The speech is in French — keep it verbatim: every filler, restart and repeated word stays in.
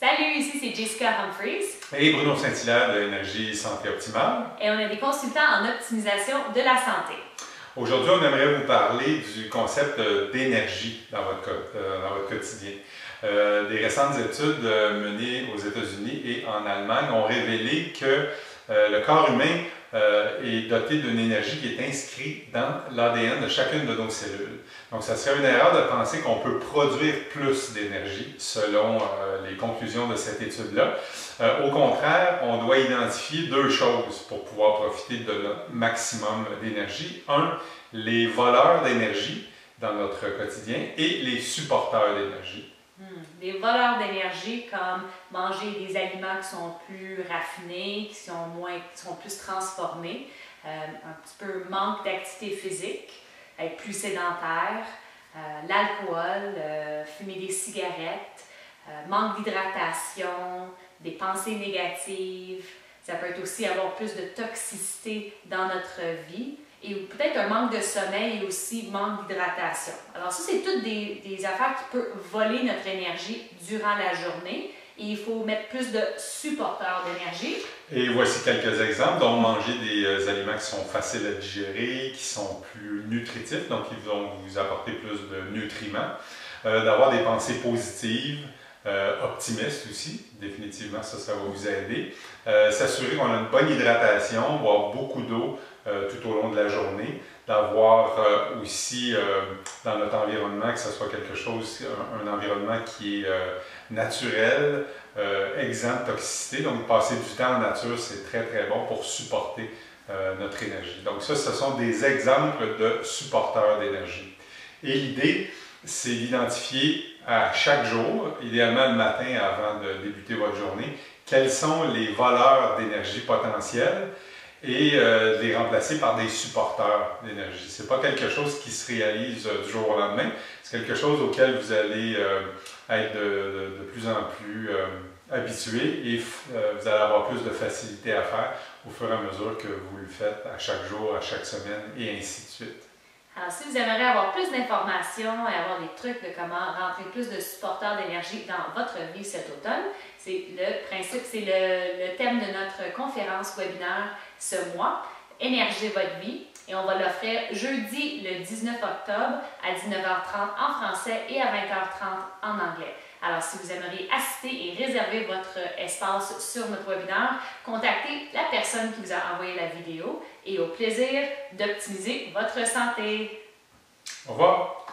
Salut, ici c'est Jessica Humphries. Et Bruno Saint-Hilaire de Énergie Santé Optimale. Et on est des consultants en optimisation de la santé. Aujourd'hui, on aimerait vous parler du concept d'énergie dans votre, euh, dans votre quotidien. Euh, des récentes études menées aux États-Unis et en Allemagne ont révélé que euh, le corps humain euh, est doté d'une énergie qui est inscrite dans l'A D N de chacune de nos cellules. Donc, ça serait une erreur de penser qu'on peut produire plus d'énergie selon euh, les conclusions de cette étude-là. Euh, au contraire, on doit identifier deux choses pour pouvoir profiter de notre maximum d'énergie. Un, les voleurs d'énergie dans notre quotidien et les supporters d'énergie. Hmm. Des voleurs d'énergie comme manger des aliments qui sont plus raffinés, qui sont, moins, qui sont plus transformés, euh, un petit peu manque d'activité physique, être plus sédentaire, euh, l'alcool, euh, fumer des cigarettes, euh, manque d'hydratation, des pensées négatives. Ça peut être aussi avoir plus de toxicité dans notre vie et peut-être un manque de sommeil et aussi manque d'hydratation. Alors ça, c'est toutes des, des affaires qui peuvent voler notre énergie durant la journée et il faut mettre plus de supporters d'énergie. Et voici quelques exemples. Donc, manger des euh, aliments qui sont faciles à digérer, qui sont plus nutritifs, donc ils vont vous apporter plus de nutriments. Euh, d'avoir des pensées positives, Euh, optimiste aussi, définitivement, ça, ça va vous aider. Euh, S'assurer qu'on a une bonne hydratation, boire beaucoup d'eau euh, tout au long de la journée, d'avoir euh, aussi euh, dans notre environnement que ce soit quelque chose, un, un environnement qui est euh, naturel, euh, exempt de toxicité. Donc, passer du temps en nature, c'est très très bon pour supporter euh, notre énergie. Donc, ça, ce sont des exemples de supporteurs d'énergie. Et l'idée, c'est d'identifier à chaque jour, idéalement le matin avant de débuter votre journée, quels sont les voleurs d'énergie potentiels et euh, les remplacer par des supporters d'énergie. Ce n'est pas quelque chose qui se réalise euh, du jour au lendemain, c'est quelque chose auquel vous allez euh, être de, de, de plus en plus euh, habitué et euh, vous allez avoir plus de facilité à faire au fur et à mesure que vous le faites à chaque jour, à chaque semaine et ainsi de suite. Alors, si vous aimeriez avoir plus d'informations et avoir des trucs de comment rentrer plus de supporters d'énergie dans votre vie cet automne, c'est le principe, c'est le, le thème de notre conférence webinaire ce mois, Énergie votre vie. Et on va l'offrir jeudi le dix-neuf octobre à dix-neuf heures trente en français et à vingt heures trente en anglais. Alors, si vous aimeriez assister et réserver votre espace sur notre webinaire, contactez la personne qui vous a envoyé la vidéo et au plaisir d'optimiser votre santé. Au revoir!